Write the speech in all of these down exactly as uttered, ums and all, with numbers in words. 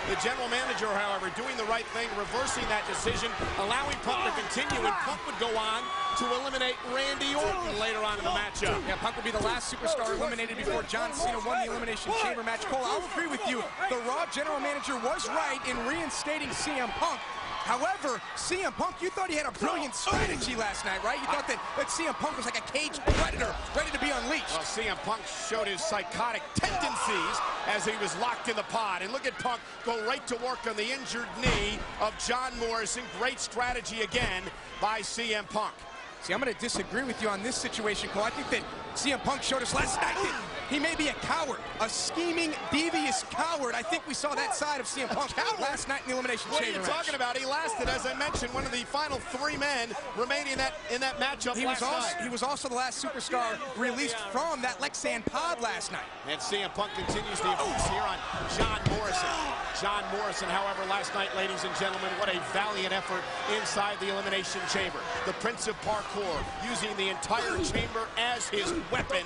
The general manager, however, doing the right thing, reversing that decision, allowing Punk to continue, and Punk would go on to eliminate Randy Orton later on in the matchup. Yeah, Punk would be the last superstar eliminated before John Cena won the Elimination Chamber match. Cole, I'll agree with you. The Raw general manager was right in reinstating C M Punk. However, C M Punk, you thought he had a brilliant strategy last night, right? You thought that, that C M Punk was like a caged predator ready to be unleashed. Well, C M Punk showed his psychotic tendencies as he was locked in the pod. And look at Punk go right to work on the injured knee of John Morrison. Great strategy again by C M Punk. See, I'm going to disagree with you on this situation, Cole. I think that C M Punk showed us last night that he may be a coward, a scheming, devious coward. I think we saw that side of C M Punk last night in the Elimination What Chamber are you talking match. about? He lasted, as I mentioned, one of the final three men remaining in that, in that matchup He last was, also, night. he was also the last superstar released from that Lexan pod last night. And C M Punk continues the abuse here on John Morrison. John Morrison, however, last night, ladies and gentlemen, what a valiant effort inside the Elimination Chamber. The Prince of Parkour using the entire chamber as his weapon,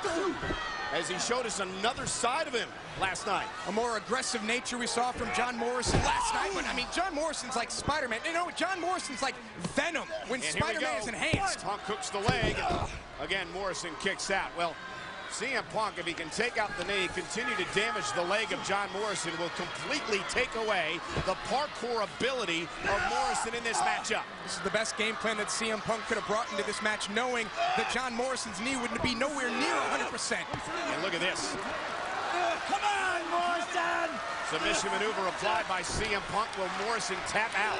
as he showed us another side of him last night. A more aggressive nature we saw from John Morrison last night. But I mean, John Morrison's like Spider-Man. You know, John Morrison's like Venom when Spider-Man is enhanced. Punk hooks the leg. Again, Morrison kicks out. Well, C M Punk, if he can take out the knee, continue to damage the leg of John Morrison, will completely take away the parkour ability of Morrison in this matchup. This is the best game plan that C M Punk could have brought into this match, knowing that John Morrison's knee would be nowhere near one hundred percent. And look at this. Come on, Morrison! Submission maneuver applied by C M Punk. Will Morrison tap out?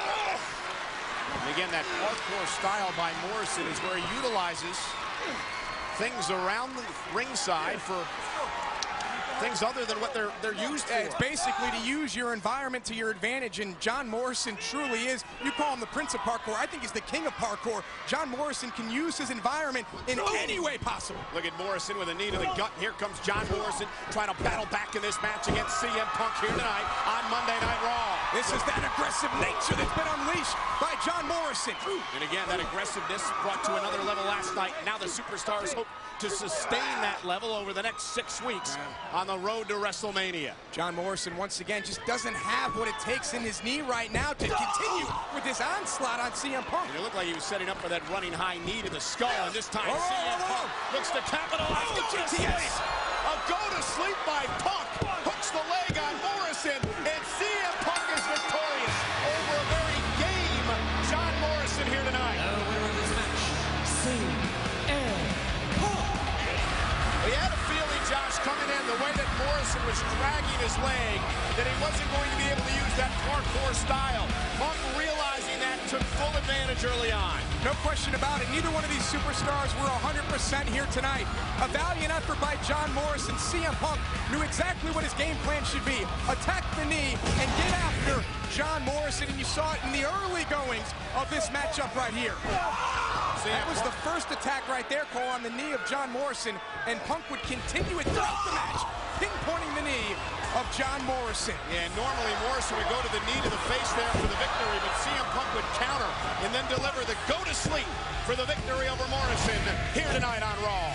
And again, that parkour style by Morrison is where he utilizes things around the ringside for things other than what they're they're used for. Yeah, it's basically to use your environment to your advantage, and John Morrison truly is. You call him the Prince of Parkour. I think he's the king of parkour. John Morrison can use his environment in any way possible. Look at Morrison with a knee to the gut. Here comes John Morrison trying to battle back in this match against C M Punk here tonight on Monday Night Raw. This is that aggressive nature that's been unleashed by John Morrison. And again, that aggressiveness brought to another level last night. Now the superstars hope to sustain that level over the next six weeks on the road to WrestleMania. John Morrison, once again, just doesn't have what it takes in his knee right now to continue with this onslaught on C M Punk. And it looked like he was setting up for that running high knee to the skull, and this time oh, C M oh, Punk oh. looks to capitalize. Oh, Go to G T sleep. S. A go to sleep by Punk. Hooks the leg on Morrison, and C M Punk is victorious over a very game John Morrison here tonight. The winner of this match, C M Punk. We had a feeling, Josh, coming in, the way that Morrison was dragging his leg, that he wasn't going to be able to use that parkour style. Punk, realizing that, took full advantage early on. No question about it. Neither one of these superstars were one hundred percent here tonight. A valiant effort by John Morrison. C M Punk knew exactly what his game plan should be. Attack the knee and get after John Morrison, and you saw it in the early goings of this matchup right here. That was the first attack right there, Cole, on the knee of John Morrison, and Punk would continue it throughout the match, pinpointing the knee of John Morrison. Yeah, normally Morrison would go to the knee to the face there for the victory, but C M Punk would counter and then deliver the go to sleep for the victory over Morrison here tonight on Raw.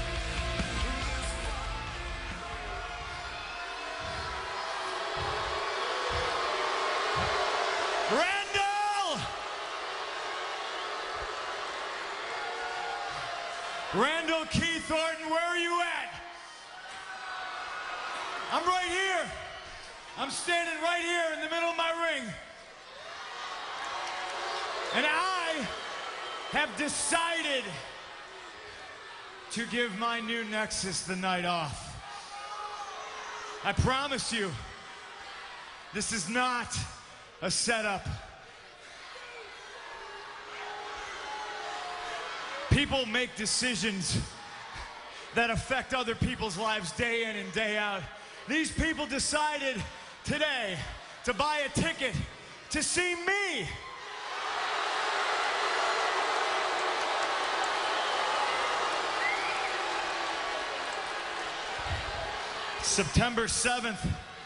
Randall! Randall Keith Orton, where are you at? I'm right here. I'm standing right here in the middle of my ring. And I have decided to give my new Nexus the night off. I promise you, this is not a setup. People make decisions that affect other people's lives day in and day out. These people decided today to buy a ticket to see me. September seventh,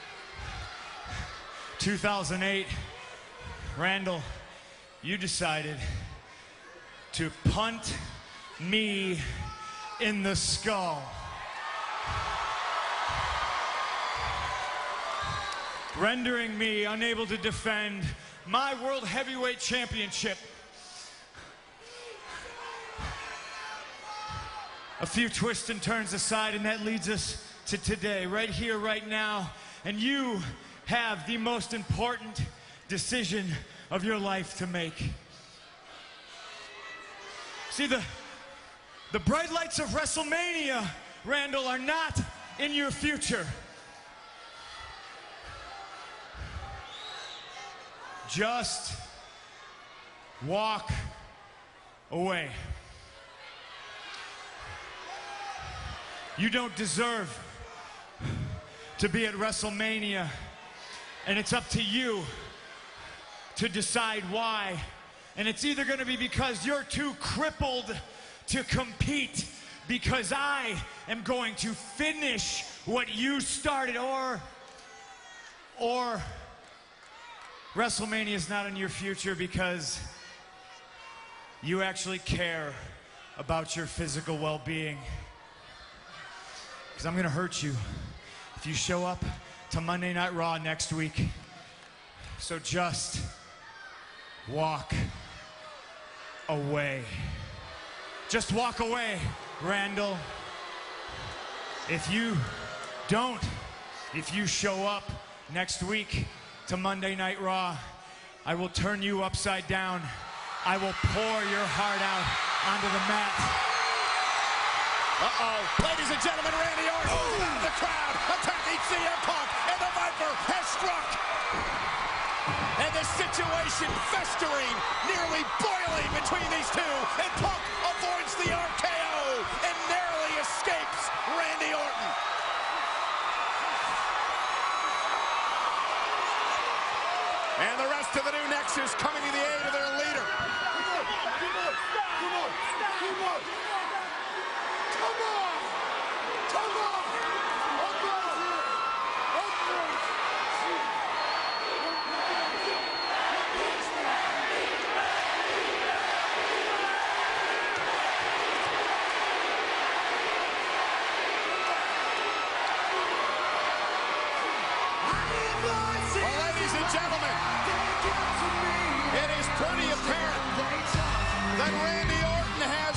two thousand eight, Randall, you decided to punt me in the skull. rendering me unable to defend my World Heavyweight Championship. A few twists and turns aside, and that leads us to today, right here, right now. And you have the most important decision of your life to make. See, the, the bright lights of WrestleMania, Randall, are not in your future. Just walk away. You don't deserve to be at WrestleMania, and it's up to you to decide why. And it's either going to be because you're too crippled to compete, because I am going to finish what you started, or, or WrestleMania is not in your future because you actually care about your physical well-being. Because I'm going to hurt you if you show up to Monday Night Raw next week. So just walk away. Just walk away, Randall. If you don't, if you show up next week to Monday Night Raw, I will turn you upside down. I will pour your heart out onto the mat. Uh-oh. Ladies and gentlemen, Randy Orton oh. out of the crowd, attacking C M Punk, and the Viper has struck. And the situation festering, nearly boiling between these two, and Punk avoids the R K O and narrowly escapes Randy Orton. And the rest of the new Nexus coming to the aid of their leader. Gentlemen, it is pretty apparent that Randy Orton has